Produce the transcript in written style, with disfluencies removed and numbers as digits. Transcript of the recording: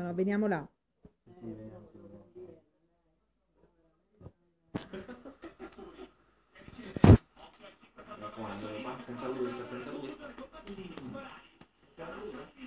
Allora, veniamo là. Mi raccomando, senza lui, senza lui.